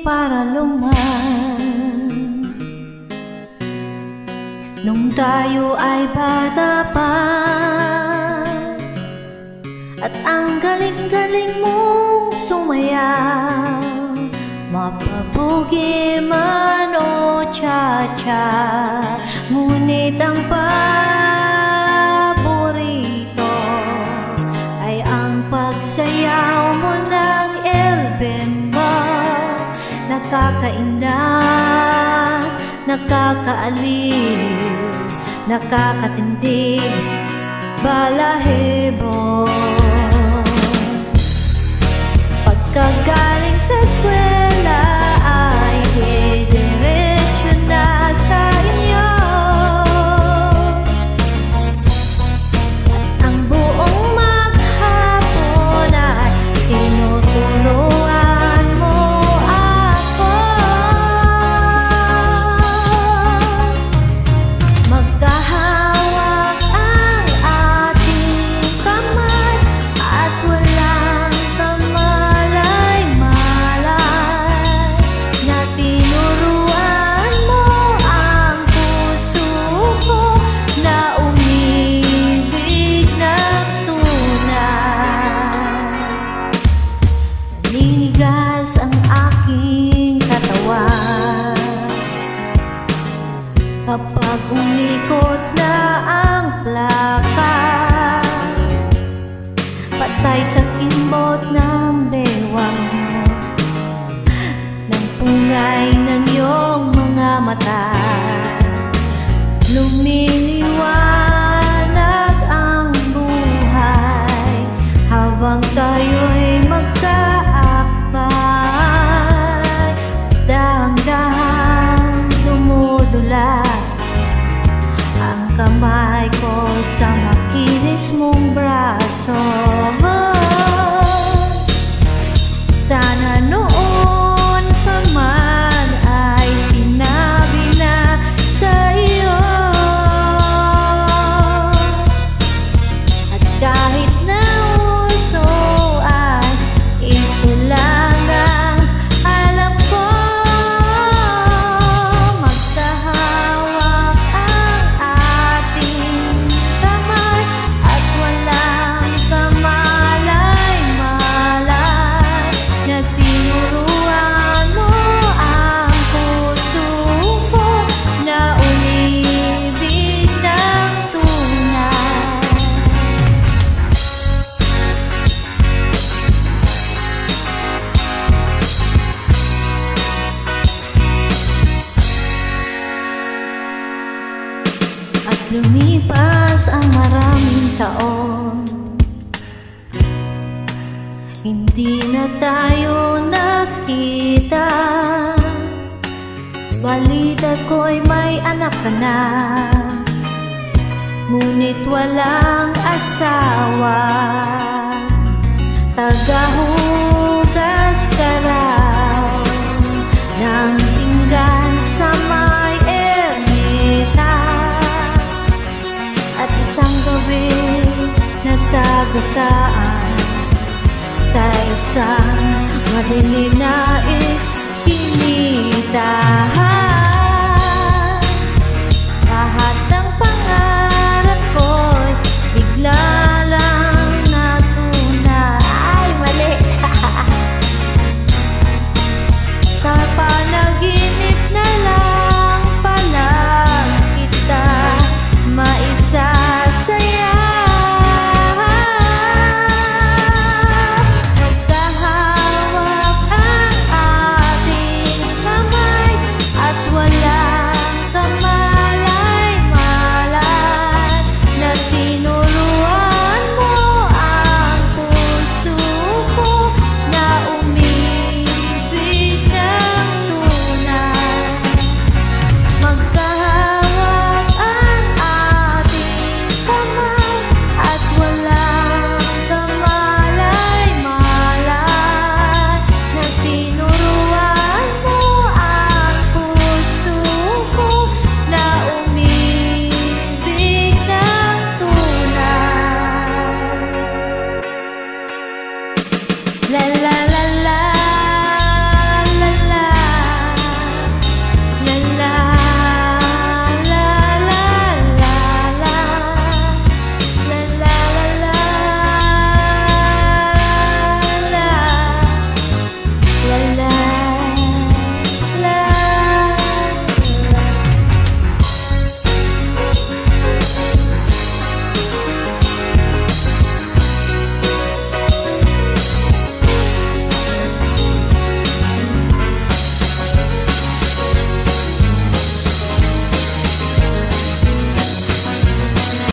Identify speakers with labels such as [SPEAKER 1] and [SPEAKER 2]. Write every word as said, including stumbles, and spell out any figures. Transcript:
[SPEAKER 1] para luman. Nung tayo ay bata pa, at ang galing-galing mong sumayaw, mapabugi man o cha-cha, ngunit ang paborito ay ang pagsayaw mo ng El Bemba. Nakakaindak, nakakaaliw, nakakatindig, balahibo. Pagkagaling sa eskwela ay diretso na sa inyo, at ang buong maghapon ay tinuturuan mo ako. Magkahawak ang ating kamay at walang kamalay-malay, na tinuruan mo ang puso ko na umibig ng tunay. Naninigas ang aking katawan kapag umikot na ang plaka, patay sa kimbot ng bewang mo, ng pungay ng iyong mga mata. Lumiliwanag ang buhay habang tayo'y magkaakbay. Dahan-dahan dumudulas ang kamay ko sa makinis mong braso. Sana noon pa man ay sinabi na sa iyo, at kahit na uso ay ito lang ang alam ko. Magkahawak ang ating kamay at walang kamalay-malay, na tinuruan mo ang puso ko na umibig ng tunay. At lumipas ang maraming taon, hindi na tayo nakita. Balita ko'y may anak ka na, ngunit walang asawa. Tagahugas ka raw ng pinggan sa may ermita, at isang gabi nasagasaan sa isang madilim na iskinita. Lahat ng